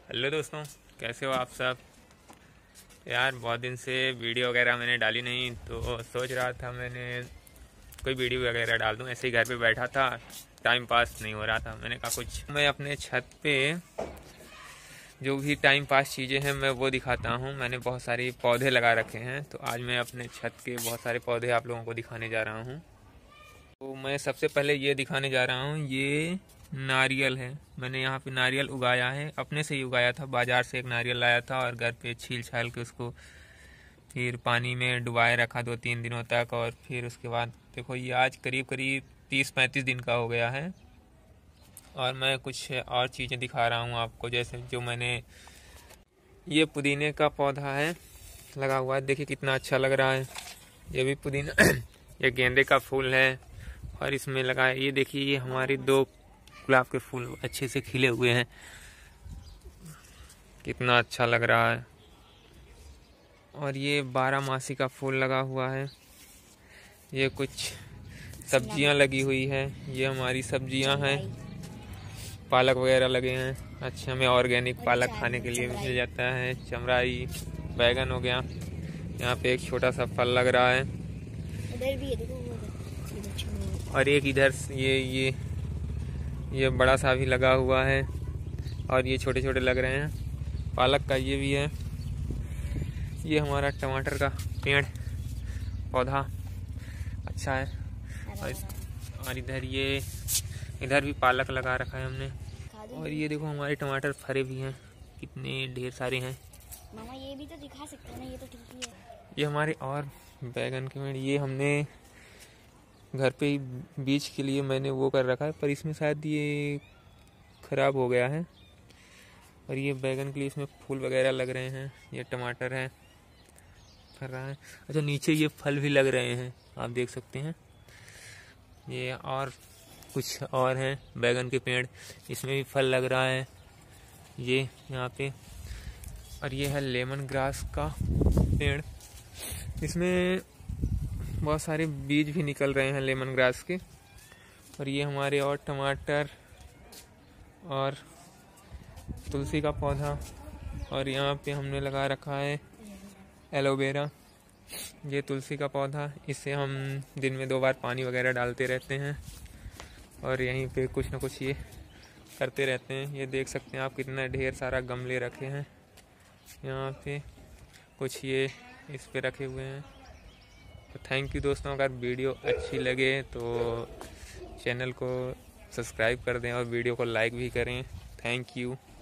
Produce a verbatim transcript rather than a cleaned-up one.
Hello दोस्तों, कैसे हो आप सब। यार बहुत दिन से वीडियो वगैरह मैंने डाली नहीं, तो सोच रहा था मैंने कोई वीडियो वगैरह डाल दूं। ऐसे ही घर पे बैठा था, टाइम पास नहीं हो रहा था। मैंने कहा कुछ मैं अपने छत पे जो भी टाइम पास चीज़ें हैं मैं वो दिखाता हूं। मैंने बहुत सारे पौधे लगा रखे हैं, तो आज मैं अपने छत के बहुत सारे पौधे आप लोगों को दिखाने जा रहा हूँ। तो मैं सबसे पहले ये दिखाने जा रहा हूँ, ये नारियल है। मैंने यहाँ पे नारियल उगाया है, अपने से ही उगाया था। बाजार से एक नारियल लाया था और घर पे छील छाल के उसको फिर पानी में डुबाए रखा दो तीन दिनों तक। और फिर उसके बाद देखो ये आज करीब करीब तीस पैंतीस दिन का हो गया है। और मैं कुछ और चीज़ें दिखा रहा हूँ आपको, जैसे जो मैंने ये पुदीने का पौधा है लगा हुआ है, देखिए कितना अच्छा लग रहा है। ये भी पुदीना ये गेंदे का फूल है और इसमें लगा है। ये देखिए ये हमारे दो गुलाब के फूल अच्छे से खिले हुए हैं, कितना अच्छा लग रहा है। और ये बारह मासी का फूल लगा हुआ है। ये कुछ सब्जियां लगी हुई है, ये हमारी सब्जियां हैं। पालक वगैरह लगे हैं, अच्छा हमें ऑर्गेनिक पालक खाने के लिए मिल जाता है। चमराई, बैगन हो गया। यहाँ पे एक छोटा सा फल लग रहा है, इधर भी है देखो। और एक इधर ये ये ये बड़ा सा भी लगा हुआ है, और ये छोटे छोटे लग रहे हैं। पालक का ये भी है। ये हमारा टमाटर का पेड़ पौधा अच्छा है। और, और इधर ये इधर भी पालक लगा रखा है हमने। और ये देखो हमारे टमाटर फरे भी हैं, कितने ढेर सारे हैं। मामा ये भी तो दिखा सकते हैं ना, ये तो ठीक ही है। ये हमारे और बैगन के पेड़, ये हमने घर पे ही बीज के लिए मैंने वो कर रखा है, पर इसमें शायद ये खराब हो गया है। और ये बैगन के लिए इसमें फूल वगैरह लग रहे हैं। ये टमाटर है, फर रहा है। अच्छा नीचे ये फल भी लग रहे हैं, आप देख सकते हैं। ये और कुछ और हैं बैगन के पेड़, इसमें भी फल लग रहा है ये यहाँ पे। और ये है लेमन ग्रास का पेड़, इसमें बहुत सारे बीज भी निकल रहे हैं लेमन ग्रास के। और ये हमारे और टमाटर और तुलसी का पौधा। और यहाँ पे हमने लगा रखा है एलोवेरा। ये तुलसी का पौधा, इससे हम दिन में दो बार पानी वगैरह डालते रहते हैं, और यहीं पे कुछ ना कुछ ये करते रहते हैं। ये देख सकते हैं आप कितना ढेर सारा गमले रखे हैं यहाँ पे, कुछ ये इस पे रखे हुए हैं। तो थैंक यू दोस्तों, अगर वीडियो अच्छी लगे तो चैनल को सब्सक्राइब कर दें और वीडियो को लाइक भी करें। Thank you.